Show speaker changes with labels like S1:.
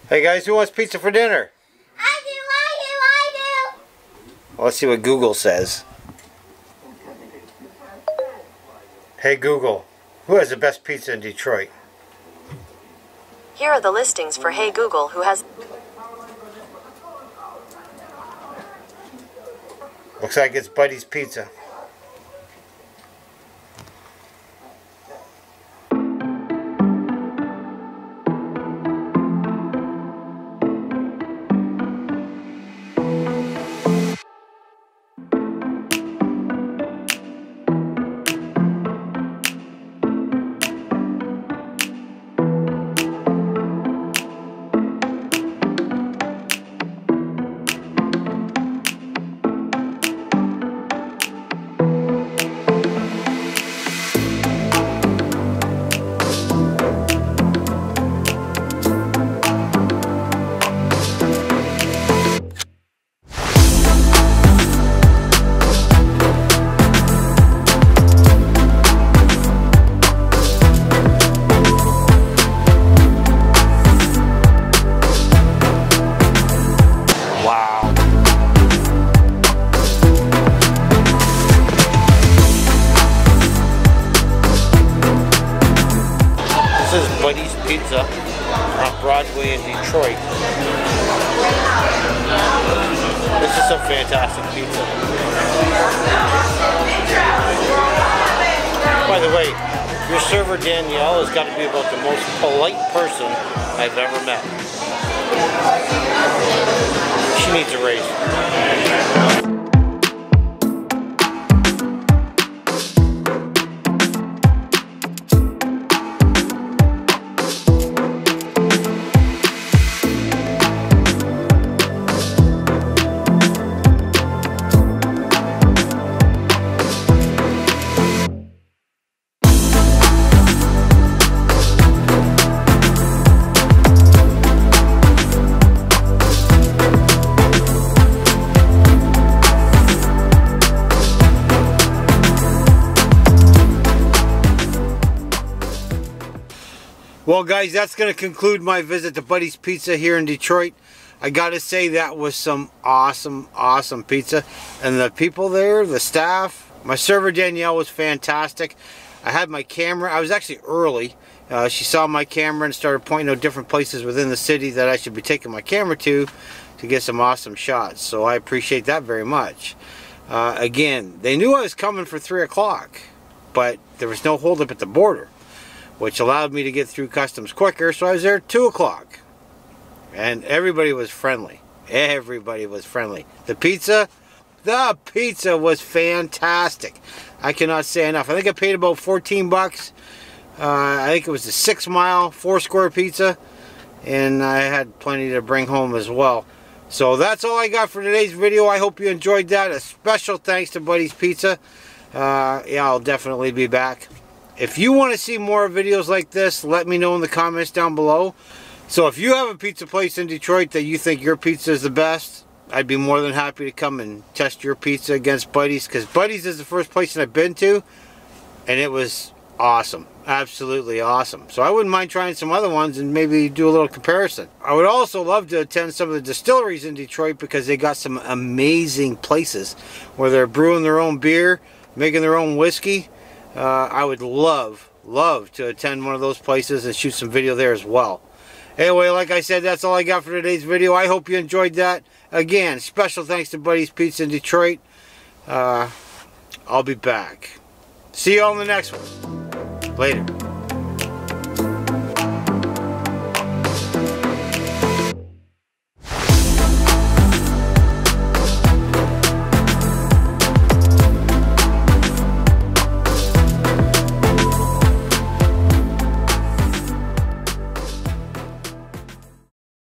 S1: Hey guys, who wants pizza for dinner?
S2: I do.
S1: Well, let's see what Google says. Hey Google, who has the best pizza in Detroit?
S3: Here are the listings for Hey Google, who has...
S1: Looks like it's Buddy's Pizza. This is Buddy's Pizza on Broadway in Detroit. This is some fantastic pizza. By the way, your server Danielle has got to be about the most polite person I've ever met. She needs a raise. Well guys, that's going to conclude my visit to Buddy's Pizza here in Detroit. I gotta say that was some awesome pizza, and the people there, the staff, my server Danielle was fantastic. I had my camera, I was actually early. She saw my camera and started pointing out different places within the city that I should be taking my camera to get some awesome shots, so I appreciate that very much. Again, they knew I was coming for 3 o'clock, but there was no holdup at the border, which allowed me to get through customs quicker, so I was there at 2 o'clock. And everybody was friendly. Everybody was friendly. The pizza was fantastic. I cannot say enough. I think I paid about 14 bucks. I think it was a 6-mile, 4-square pizza. And I had plenty to bring home as well. So that's all I got for today's video. I hope you enjoyed that. A special thanks to Buddy's Pizza. Yeah, I'll definitely be back. If you want to see more videos like this, let me know in the comments down below. So if you have a pizza place in Detroit that you think your pizza is the best, I'd be more than happy to come and test your pizza against Buddy's, because Buddy's is the first place that I've been to, and it was awesome. Absolutely awesome. So I wouldn't mind trying some other ones and maybe do a little comparison. I would also love to attend some of the distilleries in Detroit, because they got some amazing places where they're brewing their own beer, making their own whiskey. I would love to attend one of those places and shoot some video there as well. Anyway, like I said, that's all I got for today's video. I hope you enjoyed that. Again, special thanks to Buddy's Pizza in Detroit. I'll be back. See you all in the next one. Later.